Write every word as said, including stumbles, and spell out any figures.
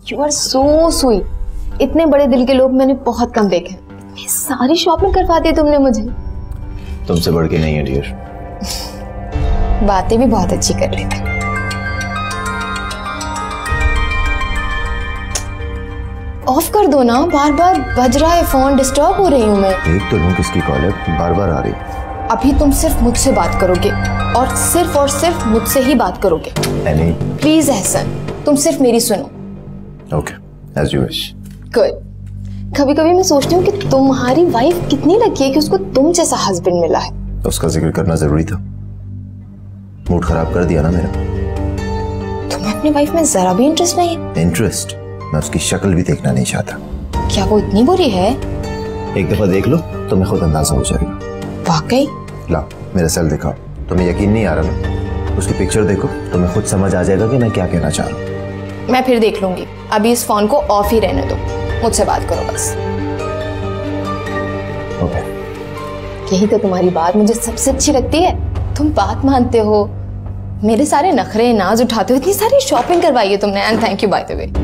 You are so sweet. इतने बड़े दिल के लोग मैंने बहुत कम देखे। ये सारी शॉपिंग करवा दी तुमने मुझे। तुमसे बढ़ के नहीं है डियर। बातें भी बहुत अच्छी कर लेते। ऑफ कर दो ना, बार बार बज रहा है फोन, डिस्टर्ब हो रही हूँ मैं। देख तो लूं किसकी कॉल है, बार बार आ रही। अभी तुम सिर्फ मुझसे बात करोगे और सिर्फ और सिर्फ मुझसे ही बात करोगे। नहीं प्लीज एहसन, तुम सिर्फ मेरी सुनो। Okay, as you wish. Good. कभी कभी मैं सोचती हूँ कि तुम्हारी वाइफ कितनी लकी है कि उसको तुम जैसा हस्बैंड मिला है। उसका जिक्र करना जरूरी था, मूड खराब कर दिया ना मेरा। तुम्हें अपनी वाइफ में जरा भी इंटरेस्ट नहीं है? इंटरेस्ट? मैं उसकी शक्ल भी देखना नहीं चाहता। क्या वो इतनी बुरी है? एक दफा देख लो तुम्हें खुद अंदाजा हो जाएगा। वाकई? ला मेरा सेल दिखाओ। तुम्हें यकीन नहीं आ रहा ना? उसकी पिक्चर देखो, तुम्हें खुद समझ आ जाएगा कि मैं क्या कहना चाह रहा हूँ। मैं फिर देख लूंगी, अभी इस फोन को ऑफ ही रहने दो, मुझसे बात करो बस। ओके। यही तो तुम्हारी बात मुझे सबसे अच्छी लगती है, तुम बात मानते हो, मेरे सारे नखरे नाज उठाते हो, इतनी सारी शॉपिंग करवाई है तुमने, and thank you by the way.